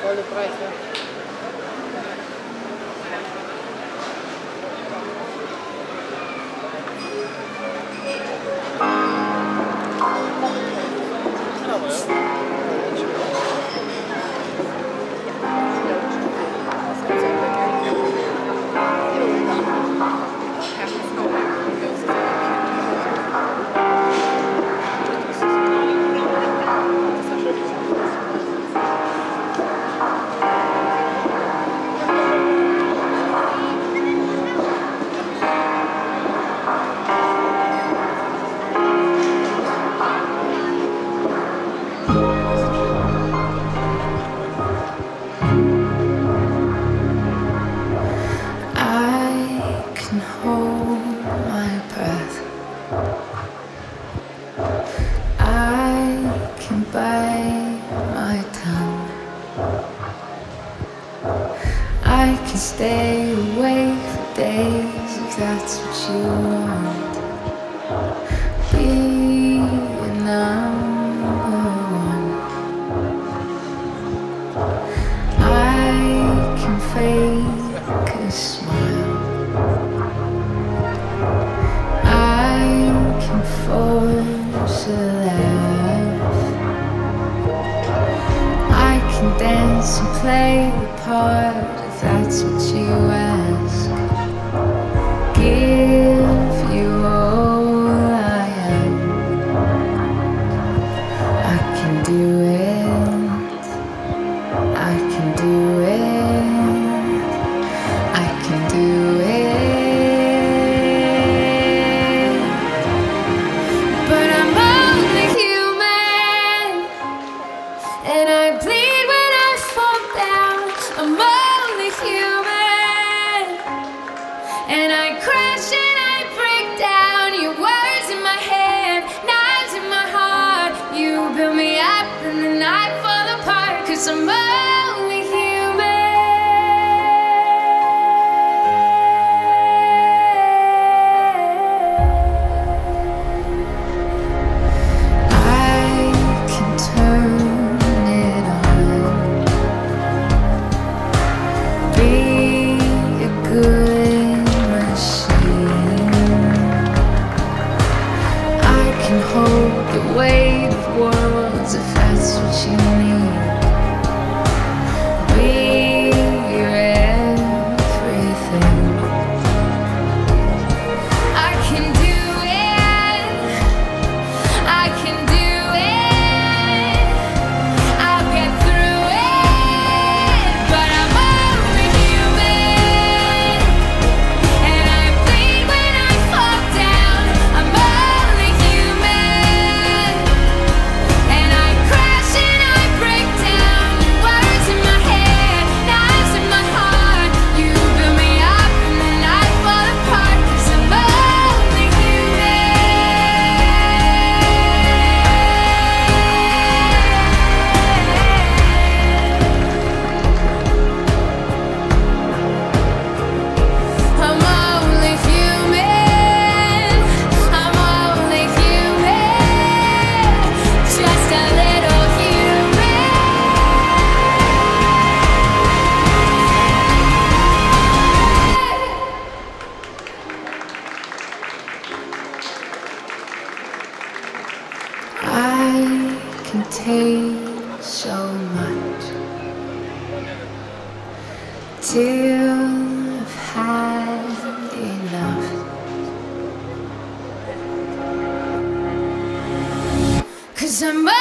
volle Preis, ja. I can stay awake for days if that's what you want. Be your number one. I can fake a smile. I can force a laugh. I can dance and play the part if that's what you ask. Give you all I am. I can do it. I can do it. I can do it. But I'm only human, and I bleed when I fall down. I'm only human, and I crash and I break down. Your words in my head, knives in my heart. You build me up and then I fall apart, 'cause I'm only human. I can turn it on. Be a good machine. I can hold the weight of worlds if that's what you need. We're everything. I can do it. I can do it. I'll get through it. But I'm only human, and I bleed when I fall down. I'm only human, and I crash and I break down. Words in my head, knives in my heart. You build me up and then I fall apart, 'cause I'm only human. I'm only human. I'm only human. Just a little human. I can take so much till I've had enough. 'Cause I'm